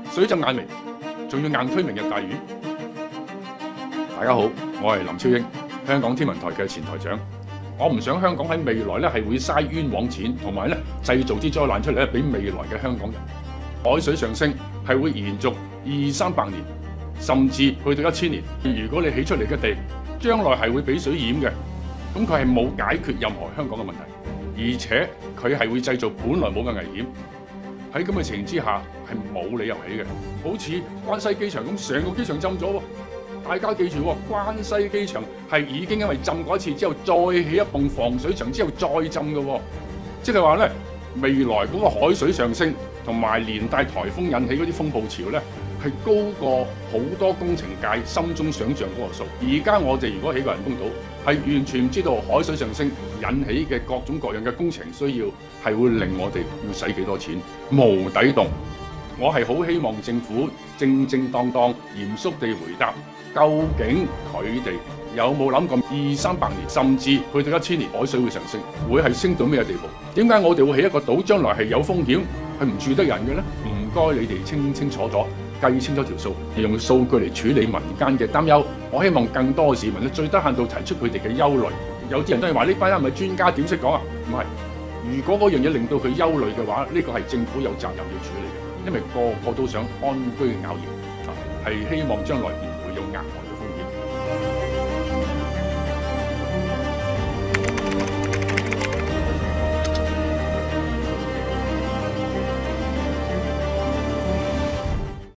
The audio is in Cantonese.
水浸眼眉，仲要硬推明日大嶼。大家好，我係林超英，香港天文台嘅前台長。我唔想香港喺未來咧係會嘥冤枉錢，同埋咧製造啲災難出嚟咧俾未來嘅香港人。海水上升係會延續200-300年，甚至去到1000年。如果你起出嚟嘅地將來係會俾水淹嘅，咁佢係冇解決任何香港嘅問題，而且佢係會製造本來冇嘅危險。喺咁嘅情形之下係冇理由起嘅，好似關西機場咁，成個機場浸咗喎。大家記住喎，關西機場係已經因為浸過一次之後，再起一棟防水牆之後再浸嘅喎，即係話咧未來嗰個海水上升同埋連帶颱風引起嗰啲風暴潮咧，係高過好多工程界心中想像嗰個數。而家我哋如果起個人工島，係完全唔知道海水上升引起嘅各種各樣嘅工程需要係會令我哋要使幾多錢，無底洞。我係好希望政府正正當當嚴肅地回答，究竟佢哋有冇諗過200-300年，甚至去到1000年，海水會上升，會係升到咩地步？點解我哋會起一個島，將來係有風險，係唔住得人嘅呢？唔該，你哋清清楚楚計清楚條數，用數據嚟處理民間嘅擔憂。我希望更多市民咧，最低限度提出佢哋嘅憂慮。有啲人都係話呢班人係咪專家，點識講啊？唔係，如果嗰樣嘢令到佢憂慮嘅話，呢個係政府有責任要處理嘅，因為個個都想安居樂業，係希望將來唔會有額外。